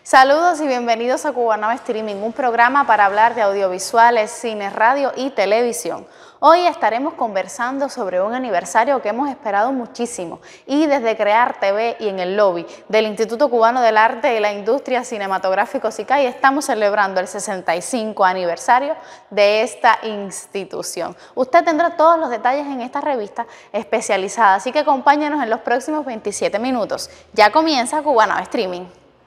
Saludos y bienvenidos a Cubanao Streaming, un programa para hablar de audiovisuales, cine, radio y televisión. Hoy estaremos conversando sobre un aniversario que hemos esperado muchísimo y desde Crear TV y en el lobby del Instituto Cubano del Arte y la Industria Cinematográfica ICAI estamos celebrando el 65 aniversario de esta institución. Usted tendrá todos los detalles en esta revista especializada, así que acompáñenos en los próximos 27 minutos. Ya comienza Cubanao Streaming.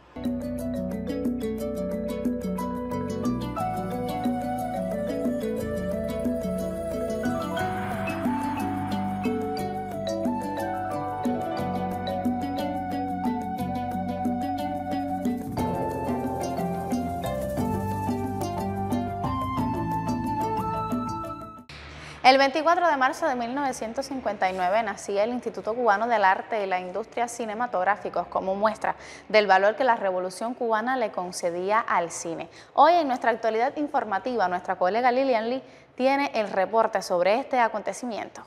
El 24 de marzo de 1959 nacía el Instituto Cubano del Arte y la Industria Cinematográficos como muestra del valor que la Revolución Cubana le concedía al cine. Hoy en nuestra actualidad informativa, nuestra colega Lilian Lee tiene el reporte sobre este acontecimiento.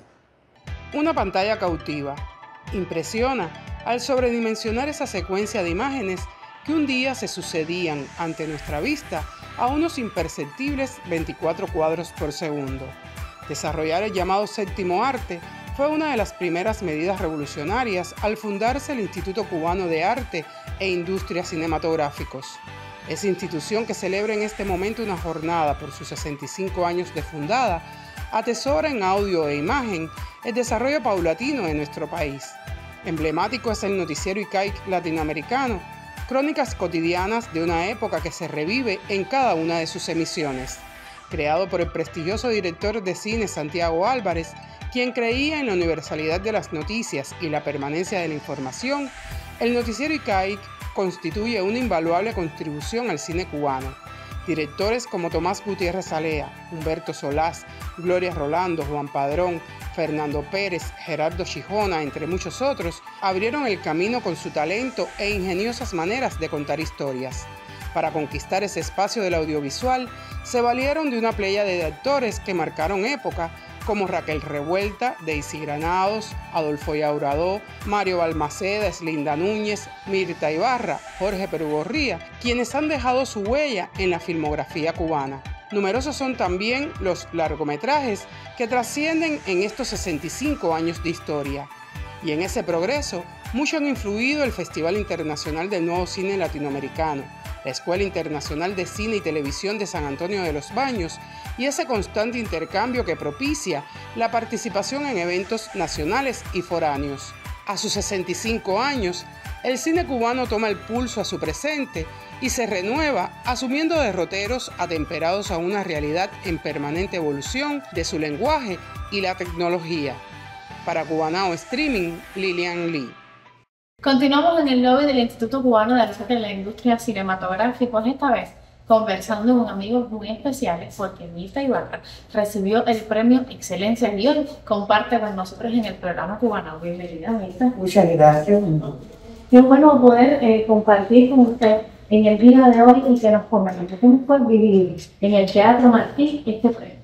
Una pantalla cautiva, impresiona al sobredimensionar esa secuencia de imágenes que un día se sucedían ante nuestra vista a unos imperceptibles 24 cuadros por segundo. Desarrollar el llamado séptimo arte fue una de las primeras medidas revolucionarias al fundarse el Instituto Cubano de Arte e Industria Cinematográficos. Esa institución que celebra en este momento una jornada por sus 65 años de fundada, atesora en audio e imagen el desarrollo paulatino de nuestro país. Emblemático es el noticiero ICAI latinoamericano, crónicas cotidianas de una época que se revive en cada una de sus emisiones. Creado por el prestigioso director de cine Santiago Álvarez, quien creía en la universalidad de las noticias y la permanencia de la información, el noticiero ICAI constituye una invaluable contribución al cine cubano. Directores como Tomás Gutiérrez Alea, Humberto Solás, Gloria Rolando, Juan Padrón, Fernando Pérez, Gerardo Chijona, entre muchos otros, abrieron el camino con su talento e ingeniosas maneras de contar historias. Para conquistar ese espacio del audiovisual, se valieron de una playa de actores que marcaron época, como Raquel Revuelta, Daisy Granados, Adolfo Yauradó, Mario Balmaceda, Eslinda Núñez, Mirta Ibarra, Jorge Perugorría, quienes han dejado su huella en la filmografía cubana. Numerosos son también los largometrajes que trascienden en estos 65 años de historia. Y en ese progreso, mucho han influido el Festival Internacional del Nuevo Cine Latinoamericano, la Escuela Internacional de Cine y Televisión de San Antonio de los Baños y ese constante intercambio que propicia la participación en eventos nacionales y foráneos. A sus 65 años, el cine cubano toma el pulso a su presente y se renueva asumiendo derroteros atemperados a una realidad en permanente evolución de su lenguaje y la tecnología. Para Cubanao Streaming, Lilian Lee. Continuamos en el lobby del Instituto Cubano de Arte y la Industria Cinematográfica, esta vez conversando con amigos muy especiales porque Mirta Ibarra recibió el premio Excelencia y hoy comparte con nosotros en el programa Cubanao. Bienvenida, Mirta. Muchas gracias. Qué bueno poder compartir con usted en el día de hoy y que nos comente cómo fue vivir en el Teatro Martí este premio.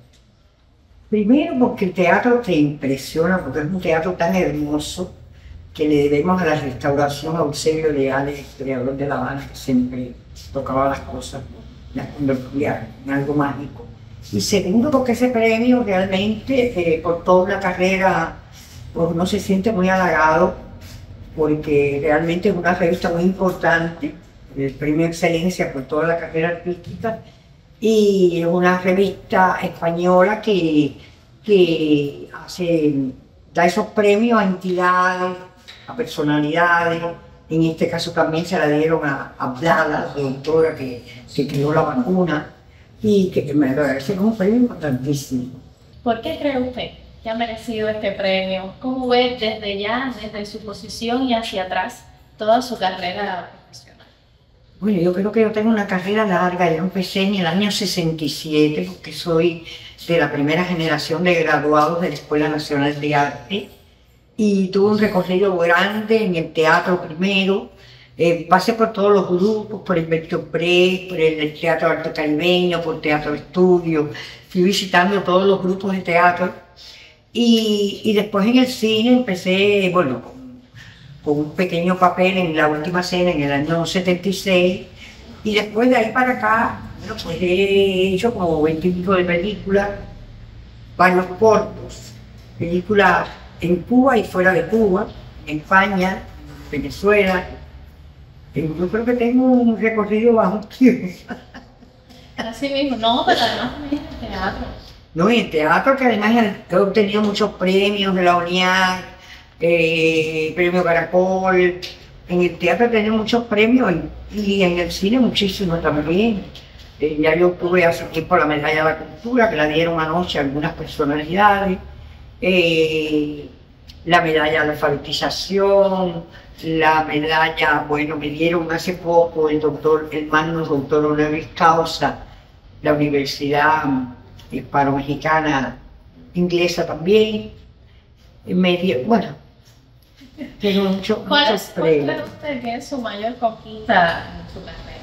Primero porque el teatro te impresiona, porque es un teatro tan hermoso que le debemos a la restauración a Eusebio Leales, creador de La Habana, que siempre tocaba las cosas, las convertía en algo mágico. Y segundo porque ese premio realmente, por toda la carrera, pues uno se siente muy halagado, porque realmente es una revista muy importante, el premio Excelencia por toda la carrera artística, y es una revista española que da esos premios a entidades, a personalidades. En este caso también se la dieron a Blada, la doctora que creó la vacuna, y que me parece un premio importantísimo. ¿Por qué cree usted que ha merecido este premio? ¿Cómo ve desde su posición y hacia atrás, toda su carrera profesional? Bueno, yo creo que yo tengo una carrera larga. Yo empecé en el año 67, porque soy de la primera generación de graduados de la Escuela Nacional de Arte, y tuve un recorrido grande en el teatro primero. Pasé por todos los grupos, por el Bertolt Brecht, por el Teatro Arte Caribeño, por Teatro Estudio. Fui visitando todos los grupos de teatro. Y después en el cine empecé, bueno, con un pequeño papel en La Última Cena en el año 76, Y después de ahí para acá, bueno, pues he hecho como 20 y pico de películas, varios cortos, películas en Cuba y fuera de Cuba, en España, Venezuela. Yo creo que tengo un recorrido bajo tiempo. Así mismo, no, pero además también en teatro. No, y en teatro, que además he obtenido muchos premios de la UNIAC, premio Caracol. En el teatro he tenido muchos premios y en el cine muchísimo también. Ya yo obtuve hace tiempo la medalla de la cultura, que la dieron anoche a algunas personalidades. La medalla de la alfabetización, la medalla, bueno, me dieron hace poco el Magnus Doctor Honoris Causa, la Universidad Hispano-Mexicana Inglesa también. Bueno, tengo muchos premios. ¿Cuál cree usted que es su mayor conquista en su carrera?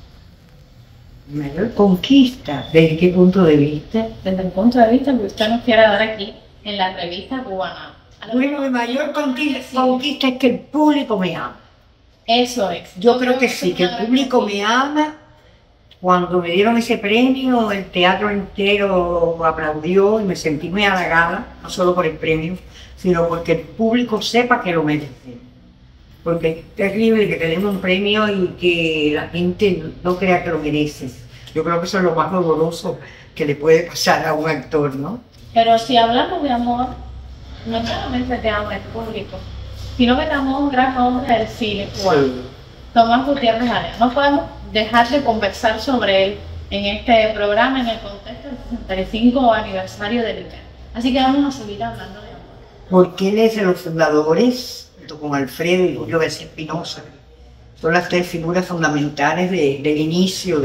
¿Mayor conquista? ¿Desde qué punto de vista? Desde el punto de vista que usted nos quiere dar aquí en la revista cubana. Bueno, mi mayor conquista es que el público me ama. Eso es. Yo creo que sí, que el público me ama. Cuando me dieron ese premio, el teatro entero aplaudió y me sentí muy halagada, no solo por el premio, sino porque el público sepa que lo merece. Porque es terrible que tenemos un premio y que la gente no crea que lo mereces. Yo creo que eso es lo más doloroso que le puede pasar a un actor, ¿no? Pero si hablamos de amor, no solamente te ama el público, sino que te ama un gran hombre del cine cubano, Tomás Gutiérrez Arias. No podemos dejar de conversar sobre él en este programa en el contexto del 65 aniversario del ICA. Así que vamos a seguir hablando de amor. Porque él es de los fundadores, junto con Alfredo y Julio García Espinosa. Son las tres figuras fundamentales del inicio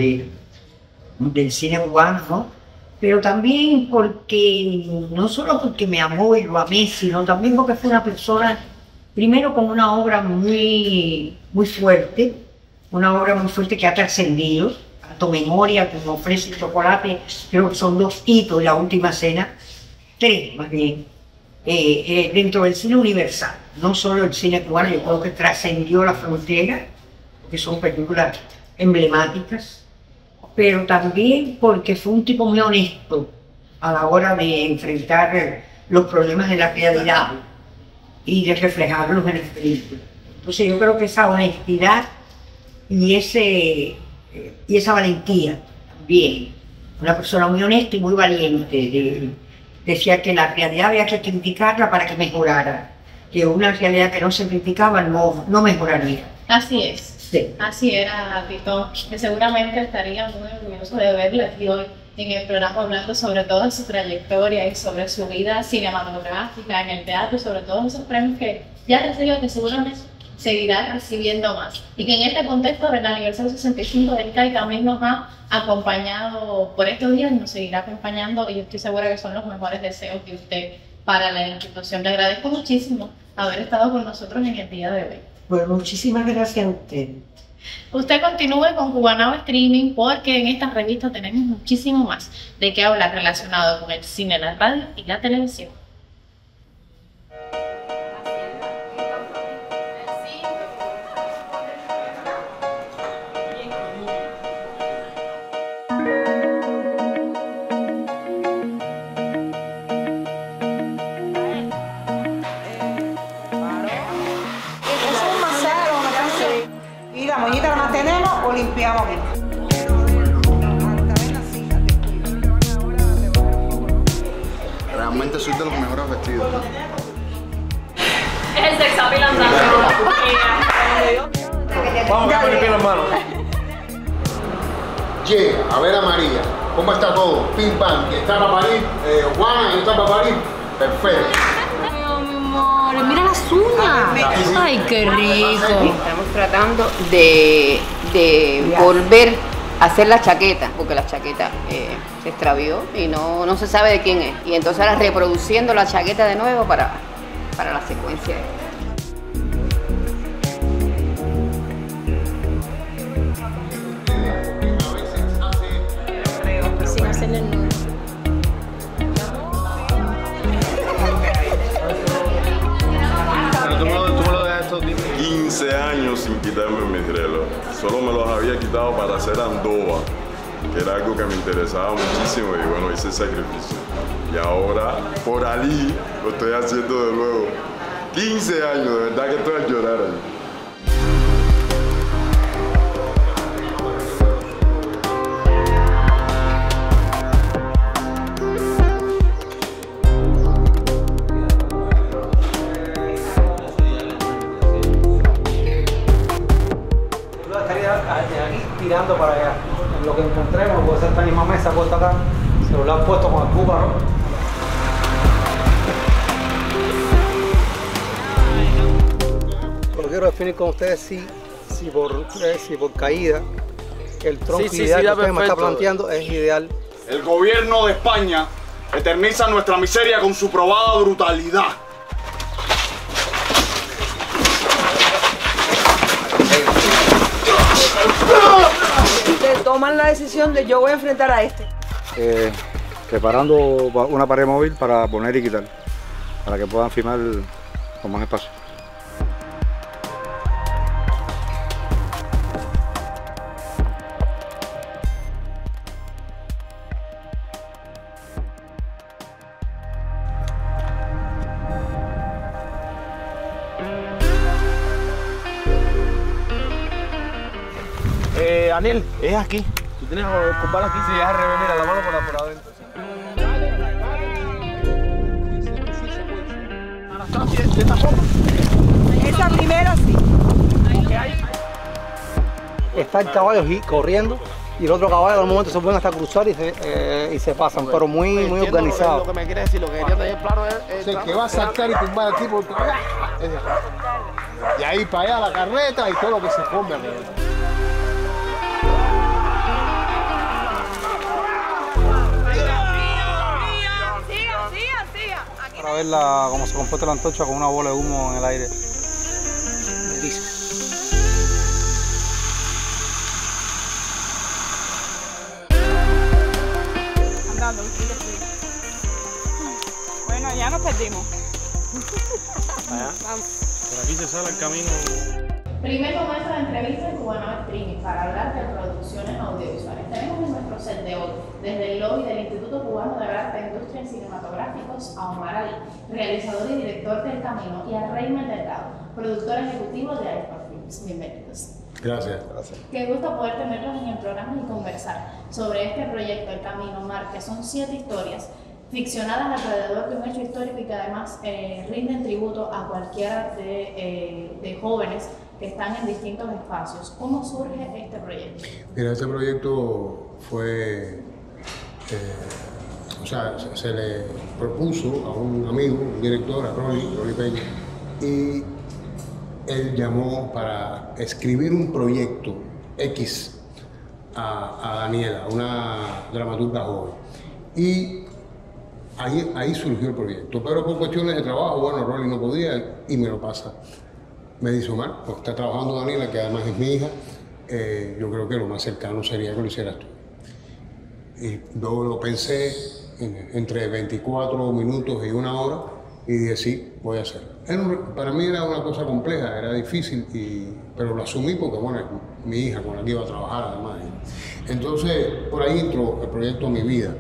del cine cubano, ¿no? Pero también porque, no solo porque me amó y lo amé, sino también porque fue una persona, primero con una obra muy fuerte, que ha trascendido, tanto Memoria como Fresa y Chocolate, creo que son dos hitos, La Última Cena, tres más bien, dentro del cine universal, no solo el cine cubano, yo creo que trascendió la frontera, porque son películas emblemáticas, pero también porque fue un tipo muy honesto a la hora de enfrentar los problemas de la realidad y de reflejarlos en el película. Entonces yo creo que esa honestidad y esa valentía también, una persona muy honesta y muy valiente, decía que la realidad había que criticarla para que mejorara, que una realidad que no se criticaba no mejoraría. Así es. Sí. Así era, Tito, que seguramente estaría muy orgulloso de verle aquí hoy en el programa hablando sobre toda su trayectoria y sobre su vida cinematográfica en el teatro, sobre todos esos premios que ya recibió, que seguramente seguirá recibiendo más. Y que en este contexto del aniversario 65 del CAI también nos ha acompañado por estos días y nos seguirá acompañando, y yo estoy segura que son los mejores deseos de usted para la institución. Le agradezco muchísimo haber estado con nosotros en el día de hoy. Pues muchísimas gracias a usted. Usted continúe con Cubanao Streaming porque en esta revista tenemos muchísimo más de qué hablar relacionado con el cine, la radio y la televisión. La moñita la mantenemos o limpiamos bien. Realmente soy de los mejores vestidos, ¿no? Es el sex appeal andando. Vamos, que me limpien las manos. Llega a ver a María. ¿Cómo está todo? Pim pam. ¿Y está para París? Juana, ¿y está para París? Perfecto. Mira las uñas. Ay, qué rico. Estamos tratando de volver a hacer la chaqueta, porque la chaqueta se extravió y no se sabe de quién es. Y entonces ahora reproduciendo la chaqueta de nuevo para la secuencia. Sin hacerle el nudo. 15 años sin quitarme mis relojes. solo me los había quitado para hacer Andoa, que era algo que me interesaba muchísimo y bueno, hice el sacrificio. Y ahora, por Ali, lo estoy haciendo de nuevo. 15 años, de verdad que estoy a llorar ahí. Tirando para allá. En lo que encontremos, puede ser esta misma mesa puesta acá, celular puesto con el cúparo. Lo quiero definir con ustedes si por caída el tronco ideal que usted me está planteando es ideal. El gobierno de España eterniza nuestra miseria con su probada brutalidad. Ustedes toman la decisión de yo voy a enfrentar a este. Preparando una pared móvil para poner y quitar, para que puedan filmar con más espacio. Daniel, es aquí. Tú tienes que ocupar aquí. Sí, es al revés, mira, la mano por adentro. Anastasia, ¿de esta foto? Esa primera sí. Está el caballo corriendo y el otro caballo al momento se pueden hasta cruzar y se pasan, pero muy organizado. Lo que me quiere decir, lo que quería tener claro es el que va a saltar y tumbar al tipo de ahí para allá la carreta y todo lo que se come alrededor. Para ver cómo se comporta la antorcha con una bola de humo en el aire. Andando, bueno, ya nos perdimos. Por aquí se sale el camino. Primer momento de entrevista en Cubano Streaming para hablar de producciones audiovisuales. Tenemos en nuestro set de hoy, desde el lobby del Instituto Cubano de Arte e Industria en Cinematográficos, a Omar Ali, realizador y director del Camino, y a Raymond Delgado, productor ejecutivo de iPhone Films. Bienvenidos. Gracias. Qué gusto poder tenerlos en el programa y conversar sobre este proyecto, El Camino, Omar, que son 7 historias ficcionadas alrededor de un hecho histórico y que además rinden tributo a cualquiera de jóvenes que están en distintos espacios. ¿Cómo surge este proyecto? Mira, este proyecto fue, se le propuso a un amigo, un director, a Rolly Peña, y él llamó para escribir un proyecto X a Daniela, una dramaturga joven. Y ahí surgió el proyecto, pero por cuestiones de trabajo, bueno, Rolly no podía y me lo pasa. Me dice Omar, pues está trabajando Daniela, que además es mi hija, yo creo que lo más cercano sería que lo hicieras tú. Y yo lo pensé entre 24 minutos y 1 hora y dije, sí, voy a hacerlo. Para mí era una cosa compleja, era difícil, pero lo asumí porque, bueno, es mi hija con la que iba a trabajar además. Entonces, por ahí entró el proyecto a mi vida.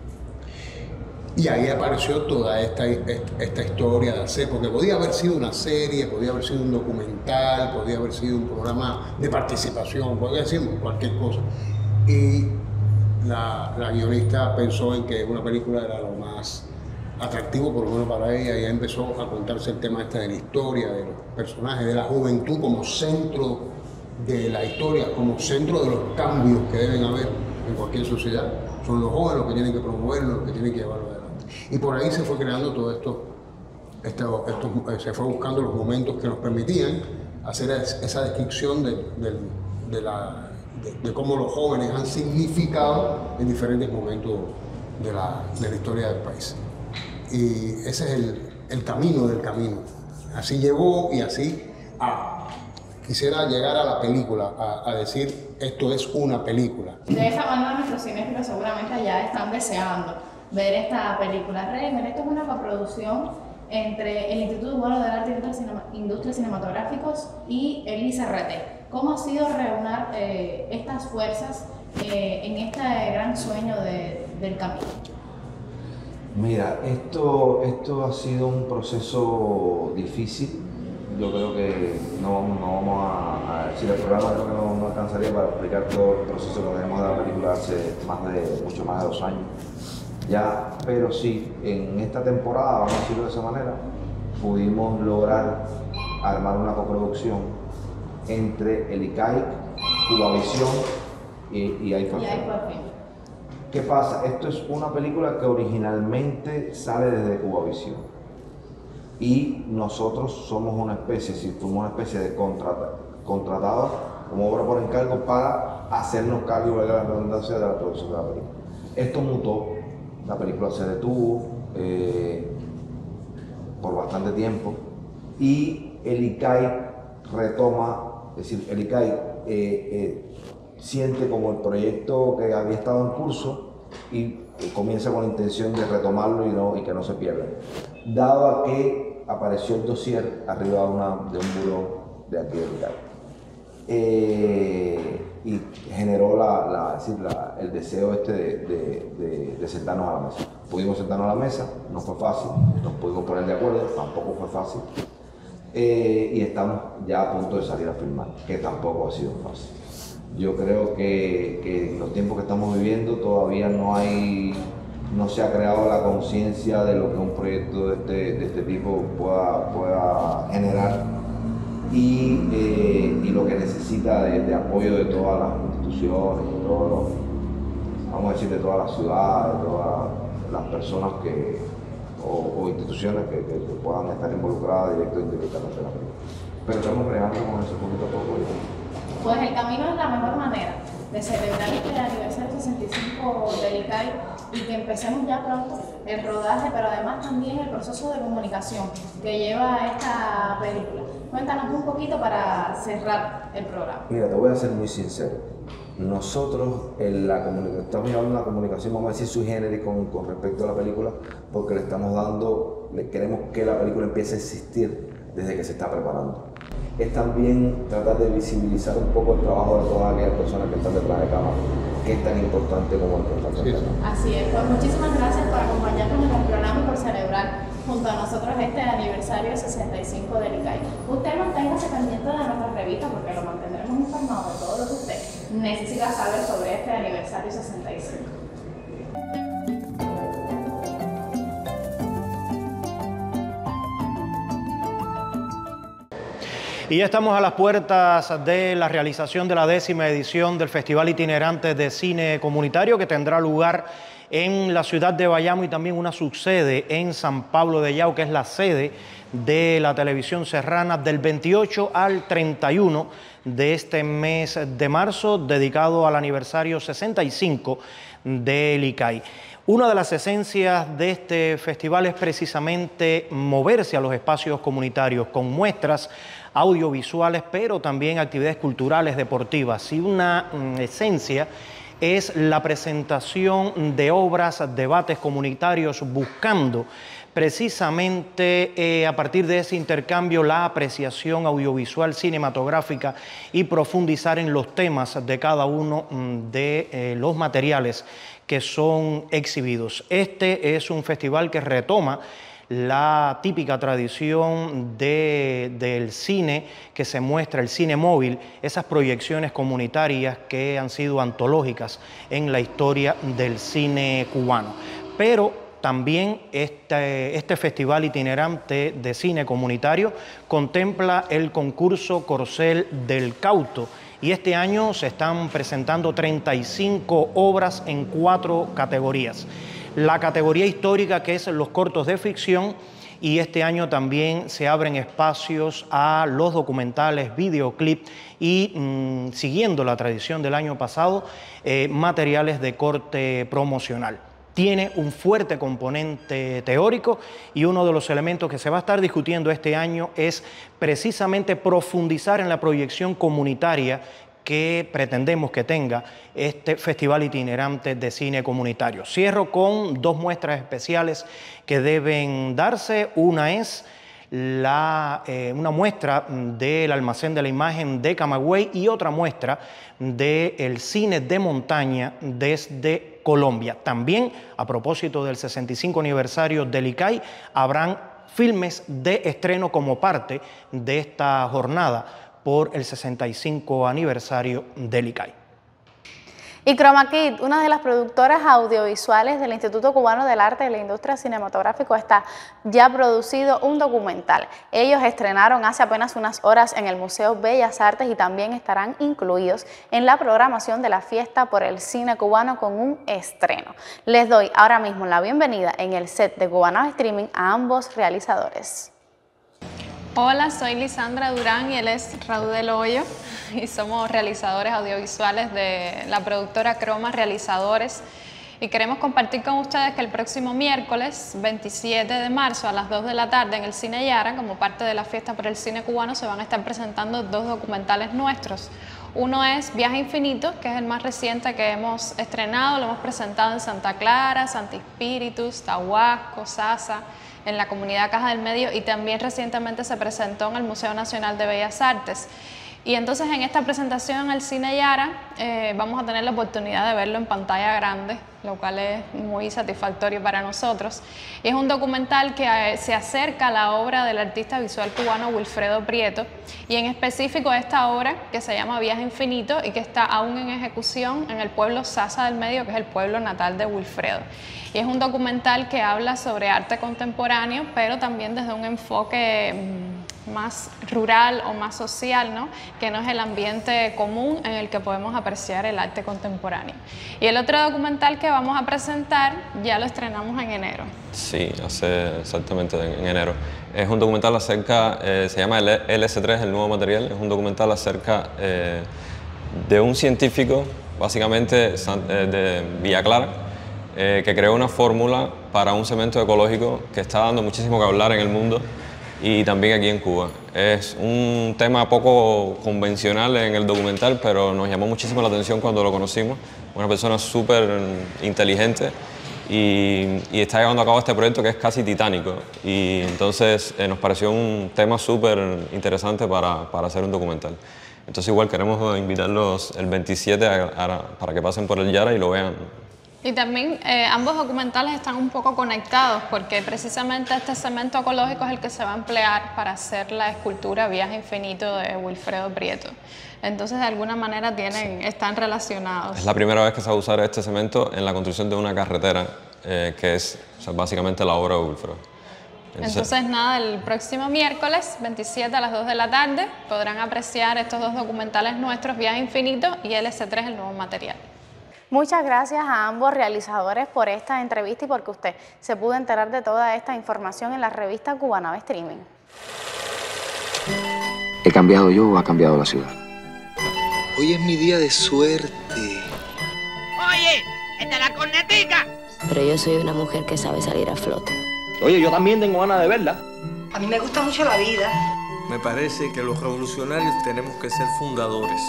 Y ahí apareció toda esta historia de hacer, porque podía haber sido una serie, podía haber sido un documental, podía haber sido un programa de participación, podía haber sido cualquier cosa. Y la guionista pensó en que una película era lo más atractivo, por lo menos para ella, y ahí empezó a contarse el tema de la historia, de los personajes, de la juventud como centro de la historia, como centro de los cambios que deben haber en cualquier sociedad. Son los jóvenes los que tienen que promoverlo, los que tienen que llevarlo adelante. Y por ahí se fue creando todo esto, se fue buscando los momentos que nos permitían hacer esa descripción de cómo los jóvenes han significado en diferentes momentos de la historia del país. Y ese es el camino del camino. Así llegó y así quisiera llegar a la película, a decir esto es una película. De esa manera nuestros cinéfilos seguramente ya están deseando ver esta película. Raymond, esto es una coproducción entre el Instituto Cubano de Arte e Industria Cinematográficos y el ICRT. ¿Cómo ha sido reunir estas fuerzas en este gran sueño del camino? Mira, esto ha sido un proceso difícil. Yo creo que no vamos a decir el programa, creo que no alcanzaría para explicar todo el proceso que tenemos de la película hace mucho más de 2 años ya, pero sí, en esta temporada, vamos a decirlo de esa manera, pudimos lograr armar una coproducción entre el ICAIC, Cubavisión y AIFA. ¿Qué pasa? Esto es una película que originalmente sale desde Cubavisión y nosotros somos una especie de contratados como obra por encargo para hacernos cargo, valga la redundancia, de la producción de la película. Esto mutó, la película se detuvo por bastante tiempo y el ICAIC retoma, es decir, el ICAIC siente como el proyecto que había estado en curso y comienza con la intención de retomarlo y que no se pierda. Dado a que apareció el dossier arriba de un buró de aquí del ICAIC y generó el deseo de sentarnos a la mesa. Pudimos sentarnos a la mesa, no fue fácil, nos pudimos poner de acuerdo, tampoco fue fácil. Y estamos ya a punto de salir a filmar, que tampoco ha sido fácil. Yo creo que en los tiempos que estamos viviendo todavía no se ha creado la conciencia de lo que un proyecto de este tipo pueda generar y lo que necesita de apoyo de todas las instituciones, vamos a decir, de toda la ciudad, de todas las personas o instituciones que puedan estar involucradas directo o indirectamente en la película. Pero estamos creando con eso poquito a poco. Pues el camino es la mejor manera de celebrar este aniversario 65 del ICAIC y que empecemos ya pronto el rodaje, pero además también el proceso de comunicación que lleva esta película. Cuéntanos un poquito para cerrar el programa. Mira, te voy a ser muy sincero. Nosotros estamos llevando una comunicación, vamos a decir, sui generis con respecto a la película, porque queremos que la película empiece a existir desde que se está preparando. Es también tratar de visibilizar un poco el trabajo de todas aquellas personas que están detrás de cámara, que es tan importante como el que está. Así es, pues muchísimas gracias por acompañarnos en el programa y por celebrar junto a nosotros este aniversario 65 del ICAIC. Usted manténgase pendiente de nuestra revista porque lo mantendremos informado de todo lo que usted necesita saber sobre este aniversario 65. Y ya estamos a las puertas de la realización de la 10ª edición del Festival Itinerante de Cine Comunitario, que tendrá lugar en la ciudad de Bayamo y también una subsede en San Pablo de Yao, que es la sede de la televisión serrana, del 28 al 31 de este mes de marzo, dedicado al aniversario 65 del ICAIC. Una de las esencias de este festival es precisamente moverse a los espacios comunitarios con muestras audiovisuales, pero también actividades culturales, deportivas. Y una esencia es la presentación de obras, debates comunitarios, buscando precisamente a partir de ese intercambio la apreciación audiovisual cinematográfica y profundizar en los temas de cada uno de los materiales que son exhibidos. Este es un festival que retoma la típica tradición del cine que se muestra, el cine móvil, esas proyecciones comunitarias que han sido antológicas en la historia del cine cubano. Pero también este festival itinerante de cine comunitario contempla el concurso Corcel del Cauto, y este año se están presentando 35 obras en 4 categorías. La categoría histórica, que es los cortos de ficción, y este año también se abren espacios a los documentales, videoclips y, siguiendo la tradición del año pasado, materiales de corte promocional. Tiene un fuerte componente teórico y uno de los elementos que se va a estar discutiendo este año es precisamente profundizar en la proyección comunitaria que pretendemos que tenga este Festival Itinerante de Cine Comunitario. Cierro con 2 muestras especiales que deben darse. Una es una muestra del Almacén de la Imagen de Camagüey y otra muestra del cine de montaña desde Colombia. También, a propósito del 65 aniversario del ICAI, habrán filmes de estreno como parte de esta jornada por el 65 aniversario del ICAI. Y Chroma Kid, una de las productoras audiovisuales del Instituto Cubano del Arte y la Industria Cinematográfica, está ya producido un documental. Ellos estrenaron hace apenas unas horas en el Museo Bellas Artes y también estarán incluidos en la programación de la Fiesta por el Cine Cubano con un estreno. Les doy ahora mismo la bienvenida en el set de Guanabo Streaming a ambos realizadores. Hola, soy Lisandra Durán y él es Raúl del Hoyo y somos realizadores audiovisuales de la productora Croma Realizadores y queremos compartir con ustedes que el próximo miércoles 27 de marzo a las 2 de la tarde en el Cine Yara, como parte de la Fiesta por el Cine Cubano, se van a estar presentando dos documentales nuestros. Uno es Viaje Infinito, que es el más reciente que hemos estrenado, lo hemos presentado en Santa Clara, Santi Espíritus, Tahuasco, Sasa, en la comunidad Caja del Medio, y también recientemente se presentó en el Museo Nacional de Bellas Artes. Y entonces en esta presentación en el Cine Yara vamos a tener la oportunidad de verlo en pantalla grande, lo cual es muy satisfactorio para nosotros. Y es un documental que se acerca a la obra del artista visual cubano Wilfredo Prieto, y en específico esta obra que se llama Viaje Infinito y que está aún en ejecución en el pueblo Sasa del Medio, que es el pueblo natal de Wilfredo. Y es un documental que habla sobre arte contemporáneo, pero también desde un enfoque más rural o más social, ¿no? Que no es el ambiente común en el que podemos apreciar el arte contemporáneo. Y el otro documental que vamos a presentar ya lo estrenamos en enero. Sí, hace exactamente en enero. Es un documental acerca, se llama LS3, el nuevo material. Es un documental acerca de un científico, básicamente de Villa Clara, que creó una fórmula para un cemento ecológico que está dando muchísimo que hablar en el mundo y también aquí en Cuba. Es un tema poco convencional en el documental, pero nos llamó muchísimo la atención cuando lo conocimos. Una persona súper inteligente y está llevando a cabo este proyecto que es casi titánico. Y entonces nos pareció un tema súper interesante para hacer un documental. Entonces igual queremos invitarlos el 27 para que pasen por el Yara y lo vean. Y también ambos documentales están un poco conectados porque precisamente este cemento ecológico es el que se va a emplear para hacer la escultura Viaje Infinito de Wilfredo Prieto. Entonces de alguna manera están relacionados. Es la primera vez que se va a usar este cemento en la construcción de una carretera, que es básicamente la obra de Wilfredo. Entonces nada, el próximo miércoles 27 a las 2 de la tarde podrán apreciar estos dos documentales nuestros, Viaje Infinito y LS3, el nuevo material. Muchas gracias a ambos realizadores por esta entrevista y porque usted se pudo enterar de toda esta información en la revista Guanabo Streaming. ¿He cambiado yo o ha cambiado la ciudad? Hoy es mi día de suerte. Oye, ¡esta es la cornetica! Pero yo soy una mujer que sabe salir a flote. Oye, yo también tengo ganas de verla. A mí me gusta mucho la vida. Me parece que los revolucionarios tenemos que ser fundadores.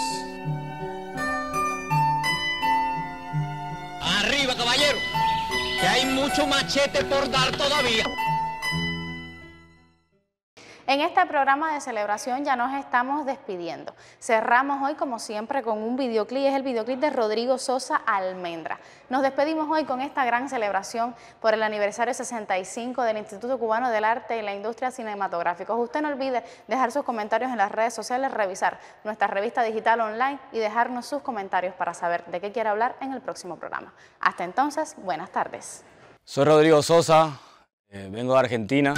¡Arriba, caballero! Que hay mucho machete por dar todavía. En este programa de celebración ya nos estamos despidiendo. Cerramos hoy como siempre con un videoclip, es el videoclip de Rodrigo Sosa Almendra. Nos despedimos hoy con esta gran celebración por el aniversario 65 del Instituto Cubano del Arte y la Industria Cinematográfica. Usted no olvide dejar sus comentarios en las redes sociales, revisar nuestra revista digital online y dejarnos sus comentarios para saber de qué quiere hablar en el próximo programa. Hasta entonces, buenas tardes. Soy Rodrigo Sosa, vengo de Argentina.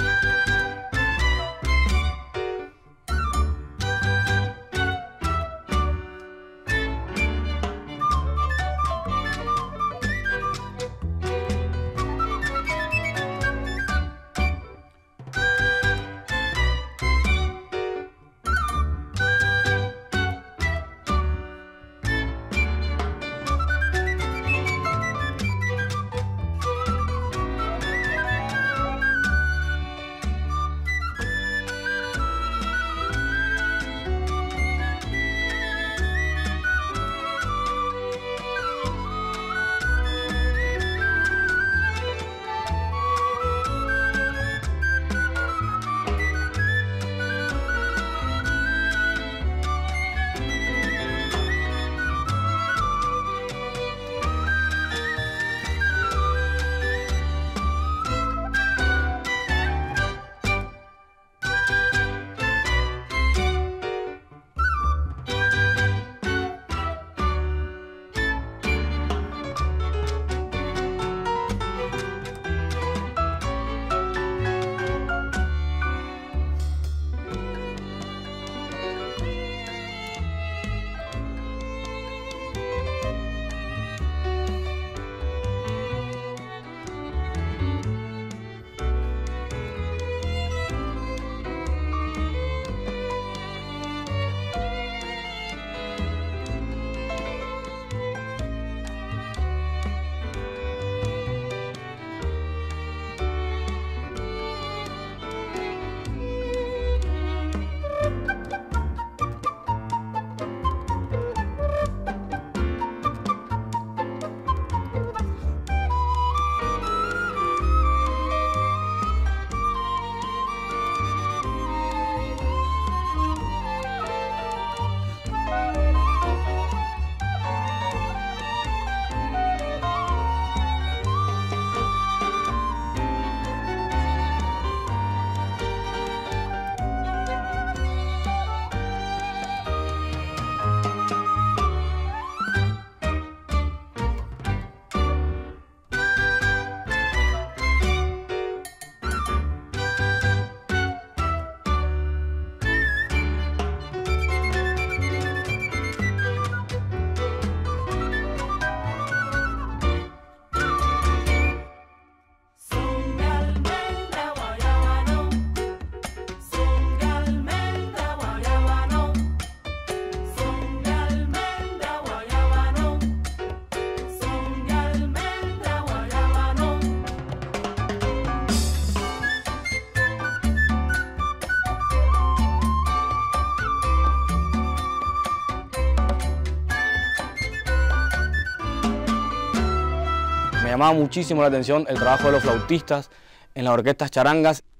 Me llamaba muchísimo la atención el trabajo de los flautistas en las orquestas charangas.